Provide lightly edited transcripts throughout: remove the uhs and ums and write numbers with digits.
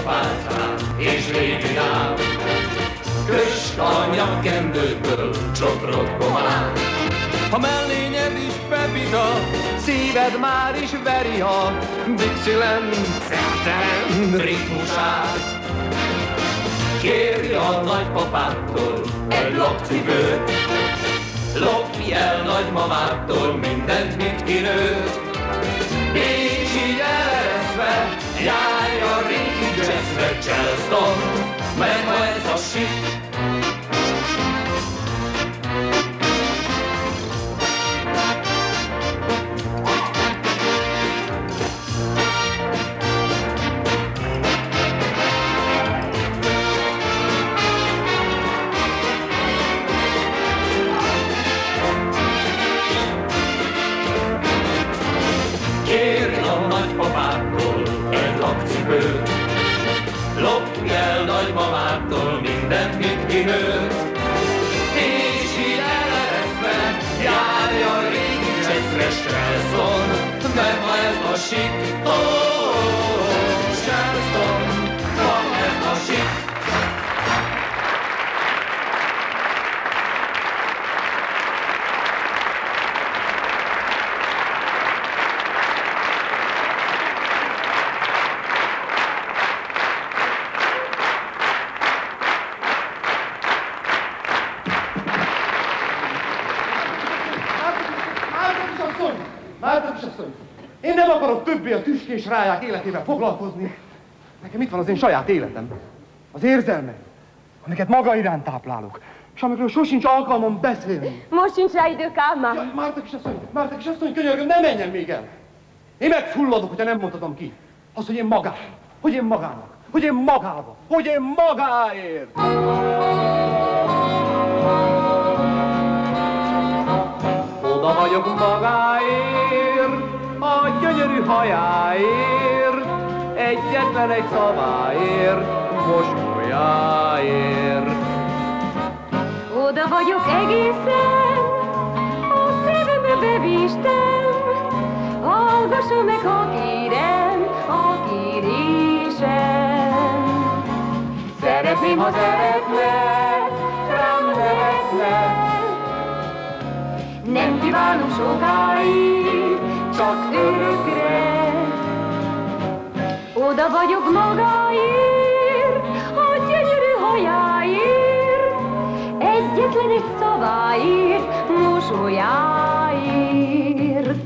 pálcán és végigál. Köst a nyakkendőből csokrot komán. Ha mellényed is Pepita, szíved már is veri a Dixieland Szertelen ritmusát. Kérj a nagypapától egy lokcipőt, lopj el nagymamától mindent, mit kinőtt. És így elereszve járj a régi jazzbe, Charleston, mert ma ez a shit. Lopj el nagymamától mindent, mit kinőtt. És így elereszve járj a régi jazzre, Charleston, mert ma ez a shit. Charleston, ma ez a shit. Én nem akarok többé a tüskés ráják életével foglalkozni. Nekem itt van az én saját életem. Az érzelmek, amiket maga iránt táplálok, és amikről sosincs alkalmam beszélni. Most sincs rá idő, Kálmán. Ja, Márta kisasszony, könyörgöm, ne menjen még el. Én megfulladok, hogyha nem mondhatom ki. Az, hogy én magának, hogy én magának, hogy én magába, hogy én magáért. Oda vagyok magáért, a gyönyörű hajáért, egyetlen egy szaváért, mosolyáért. Oda vagyok egészen, a szívembe bevéstem, hallgassa meg, ha kérem, a kérésem. Szeretném, ha szeretne, rám lehetne, nem kívánom sokáig, csak örökre. Oda vagyok magáért, a gyönyörű hajáért, egyetlen egy szaváért, mosolyáért.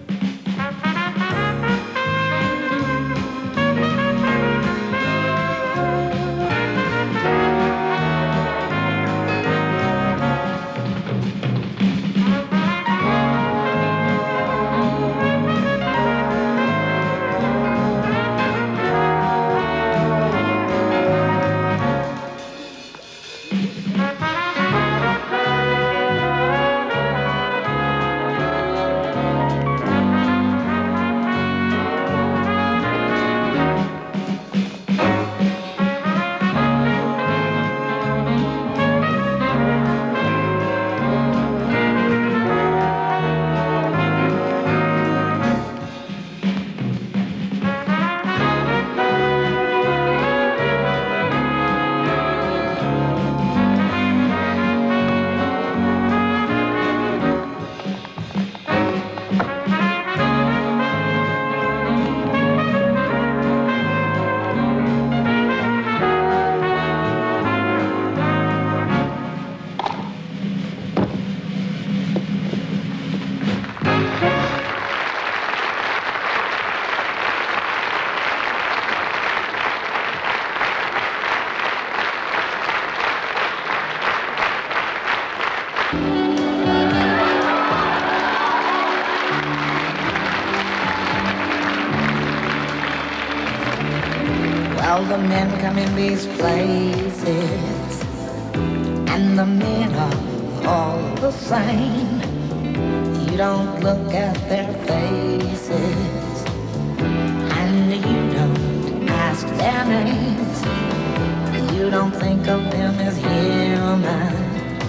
Well, the men come in these places, and the men are all the same. You don't look at their faces, and you don't ask their names. You don't think of them as human.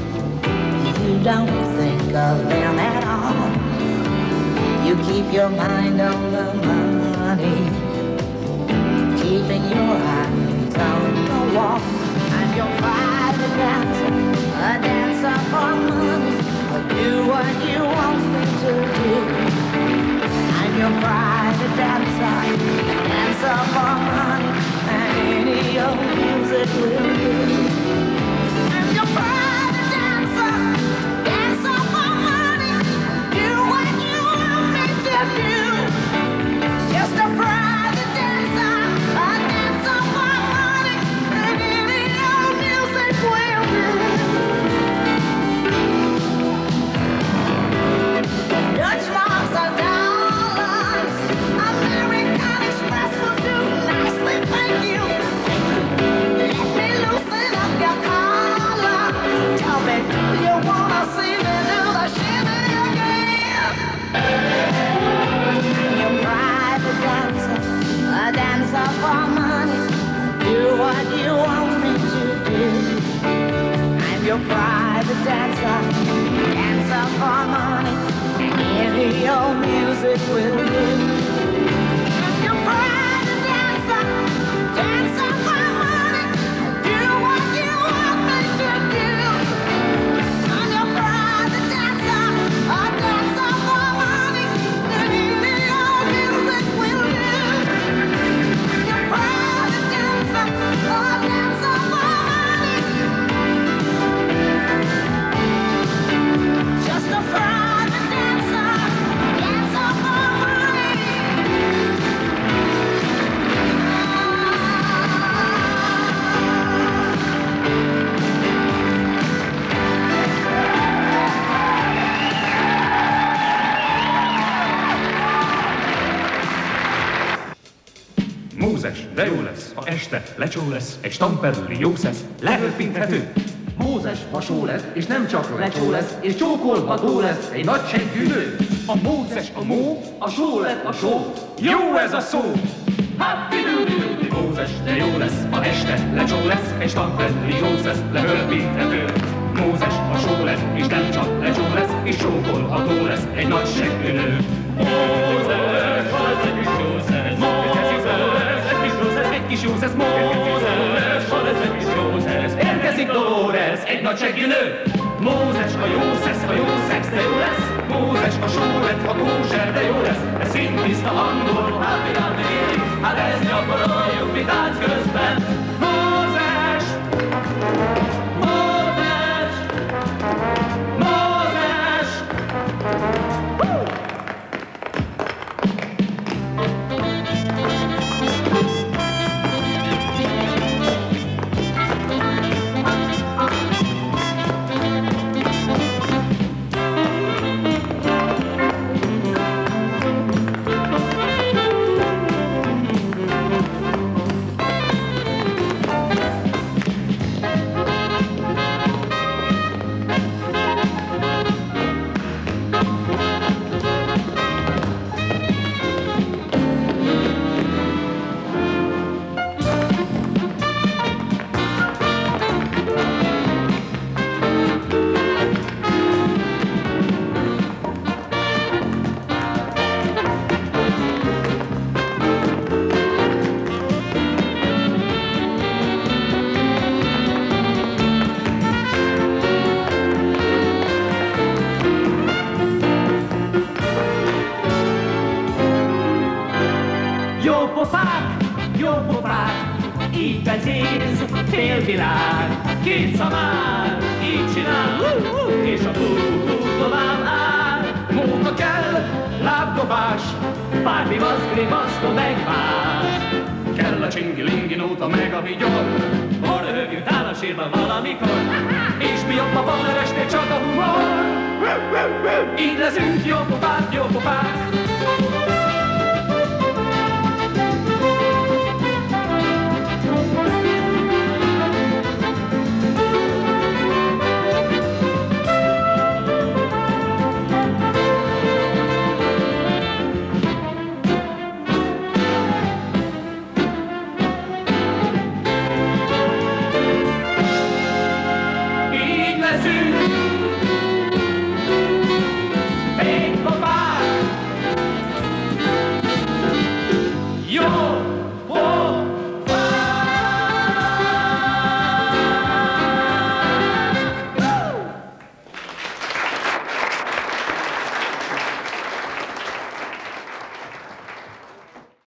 You don't think of them at all. You keep your mind on the money. keeping your eyes on the wall. I'm your private dancer, a dancer for money. I'll do what you want me to do. I'm your private dancer, a dancer for money, and any old music will do. I'm your private dancer, dancer for money. Do what you want me to do. Just a private dancer, a dancer for money, and any old music will do. Dutch marks are dollars, American Express will do nicely, thank you. Let me loosen up your collar. Tell me, do you wanna see me do the shimmy again? Your private dancer, a dancer for money. Do what you want me to do. I'm your private dancer, dancer for money. Any old music will do. I'm your private dancer, dancer for money. Do what you want me to do. I'm your private dancer, a dancer for money. Any old music will do. Your private dancer, a dancer for money. Just a private dancer, dancer for money. Mózes, de jó lesz, ha este lecsó lesz, egy stamperli jó szesz, lehöppinthető. Mózes, ha só lesz, és nem csak lecsó lesz, és csókolható lesz egy nagy seggű nő. A Mózes, a mó, A só lett a só. jó ez a szó. Happy-doo-doo-doo. Mózes, de jó lesz, ha este lecsó lesz, egy stamperli jó szesz, lehöppinthető. Mózes, ha só lesz, és nem csak lecsó lesz, és csókolható lesz egy nagy seggű nő. Mózes, ha lesz egy kis jó szesz, egy kis jó szesz, Mózes, ha lesz egy kis jó szesz, Érkezik Dolores, egy nagy seggű nő. Mózes, a jó szesz, a jó szex, de jó lesz. Mózes, a só lett, ha kóser, de jó lesz. De színtiszta hangol, Happy-doo-doo. Hát ezt gyakoroljuk mi tánc közben. Mózes! Mózes! Mózes! Jó pofák, így becéz, félvilág, két szamár, így csinál, és a hú tovább áll. Móka kell, lábdobás, Bármi vasz, grimasztó meg más. kell a csingi-lingi nóta meg a vigyor. Ha röhögjünk áll a sírban valamikor, És mi jobb a Balleresnél csak a humor. így leszünk jó pofák,